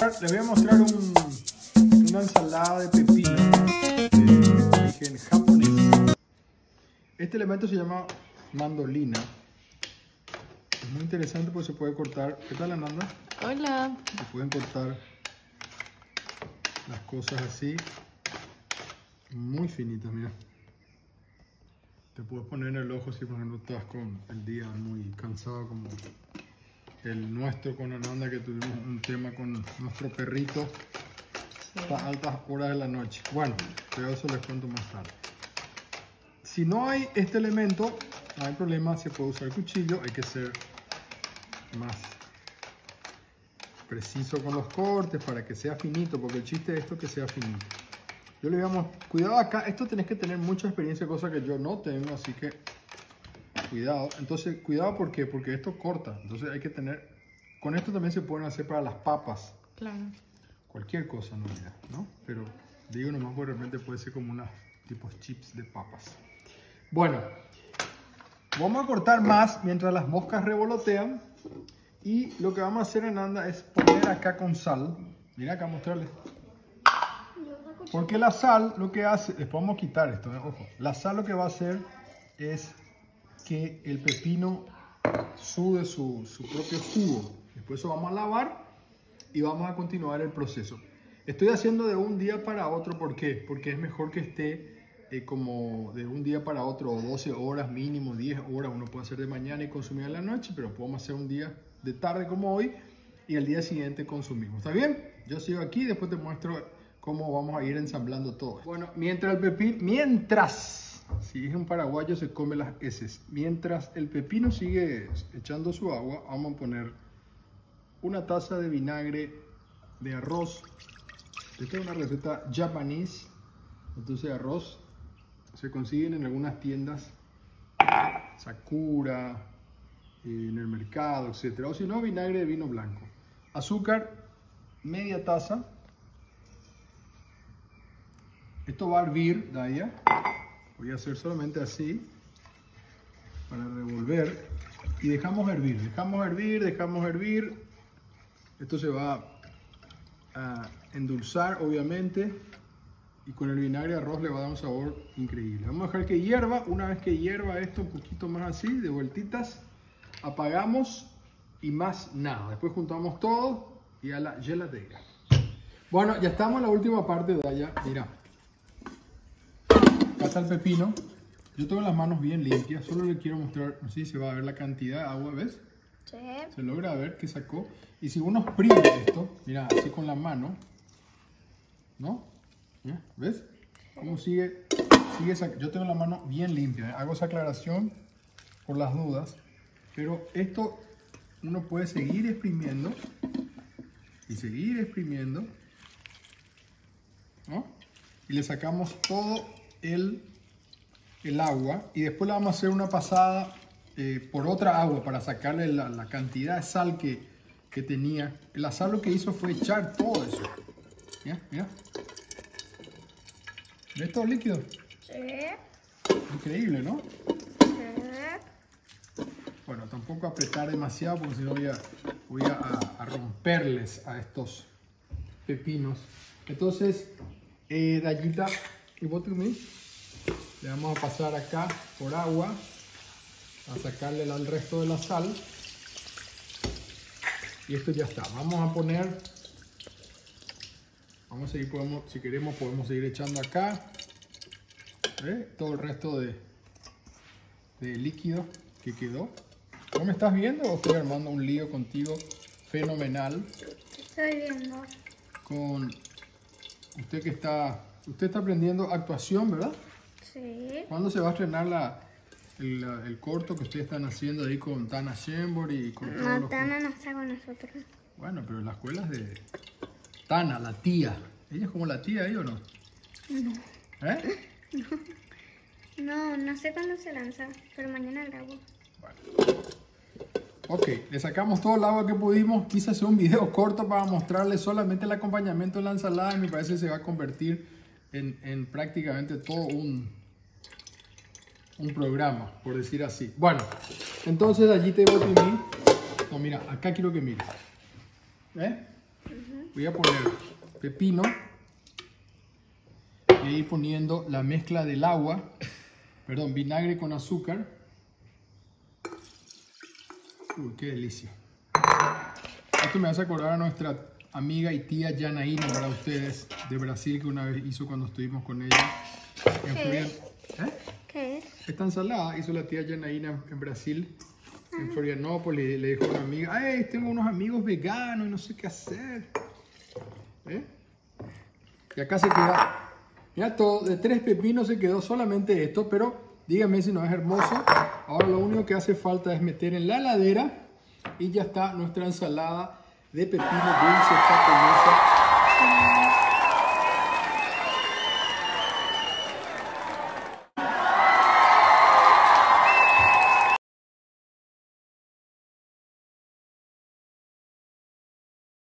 mostrar una ensalada de pepino de origen japonés. Este elemento se llama mandolina. Es muy interesante porque se puede cortar. ¿Qué tal, Ananda? Hola. Se pueden cortar las cosas así, muy finitas, mira. Te puedes poner en el ojo si por ejemplo estás con el día muy cansado, como el nuestro con Ananda, que tuvimos un tema con nuestro perrito hasta altas horas de la noche. Bueno, pero eso les cuento más tarde. Si no hay este elemento, no hay problema, se puede usar el cuchillo, hay que ser más preciso con los cortes para que sea finito, porque el chiste de esto es que sea finito. Yo le digamos, cuidado acá, esto tenés que tener mucha experiencia, cosa que yo no tengo, así que cuidado. Entonces, cuidado, ¿por qué? Porque esto corta, entonces hay que tener, con esto también se pueden hacer para las papas. Claro. Cualquier cosa, no, mira, ¿no? Pero digo nomás, porque realmente puede ser como unos tipos chips de papas. Bueno, vamos a cortar más mientras las moscas revolotean. Y lo que vamos a hacer, Ananda, es poner acá con sal. Mira acá, mostrarles. Porque la sal lo que hace, después vamos a quitar esto, ojo. La sal lo que va a hacer es que el pepino sude su propio jugo. Después eso vamos a lavar y vamos a continuar el proceso. Estoy haciendo de un día para otro, ¿por qué? Porque es mejor que esté como de un día para otro, 12 horas mínimo, 10 horas. Uno puede hacer de mañana y consumir en la noche, pero podemos hacer un día de tarde como hoy y al día siguiente consumimos. ¿Está bien? Yo sigo aquí y después te muestro cómo vamos a ir ensamblando todo. Bueno, mientras si es un paraguayo se come las heces. Mientras el pepino sigue echando su agua, vamos a poner una taza de vinagre de arroz. Esta es una receta japonesa. Entonces arroz se consiguen en algunas tiendas, Sakura, en el mercado, etc. O si no, vinagre de vino blanco. Azúcar, media taza. Esto va a hervir, Daya. Voy a hacer solamente así para revolver y dejamos hervir, dejamos hervir. Esto se va a endulzar, obviamente, y con el vinagre de arroz le va a dar un sabor increíble. Vamos a dejar que hierva. Una vez que hierva esto un poquito más así, de vueltitas, apagamos y más nada. Después juntamos todo y a la geladera. Bueno, ya estamos en la última parte de allá. Mira, acá está el pepino. Yo tengo las manos bien limpias. Solo le quiero mostrar, no sé si se va a ver la cantidad de agua, ¿ves? Sí. Se logra ver que sacó. Y si uno exprime esto, mira, así con la mano, ¿no? ¿Ves? ¿Cómo sigue? Yo tengo la mano bien limpia. Hago esa aclaración por las dudas. Pero esto uno puede seguir exprimiendo y seguir exprimiendo, ¿no? Y le sacamos todo el agua y después le vamos a hacer una pasada por otra agua para sacarle la cantidad de sal que tenía. La sal lo que hizo fue echar todo eso. Mira, mira. ¿Ves todo líquido? Sí. Increíble, ¿no? Sí. Bueno, tampoco apretar demasiado porque si no voy a romperles a estos pepinos. Entonces, Dayita y Botumi, le vamos a pasar acá por agua a sacarle el resto de la sal. Y esto ya está. Vamos a poner, vamos a seguir, si queremos podemos seguir echando acá todo el resto de líquido que quedó. ¿No me estás viendo o estoy armando un lío contigo fenomenal? Estoy viendo. Con usted que usted está aprendiendo actuación, ¿verdad? Sí. ¿Cuándo se va a estrenar el corto que ustedes están haciendo ahí con Tana Shembor y con todos No, los... Tana no está con nosotros. Bueno, pero la escuela es de Tana, la tía. ¿Ella es como la tía ahí o no? No. ¿Eh? No sé cuándo se lanza, pero mañana grabo. Bueno. Ok, le sacamos todo el agua que pudimos. Quise hacer un video corto para mostrarles solamente el acompañamiento de la ensalada y me parece que se va a convertir en prácticamente todo un programa, por decir así. Bueno, entonces allí te voy a imprimir. No, mira, acá quiero que mires. Voy a poner pepino y ir poniendo la mezcla del agua, perdón, vinagre con azúcar. Uy, qué delicia. Esto me hace acordar a nuestra amiga y tía Janaína, para ustedes, de Brasil, que una vez hizo cuando estuvimos con ella. ¿Qué es? ¿Qué es? Esta ensalada hizo la tía Janaína en Brasil, en Florianópolis. Le dijo a una amiga, ¡ay, tengo unos amigos veganos y no sé qué hacer! Y acá se queda, mira, todo, de 3 pepinos se quedó solamente esto, pero díganme si no es hermoso. Ahora lo único que hace falta es meter en la heladera y ya está nuestra ensalada de pepino dulce japonesa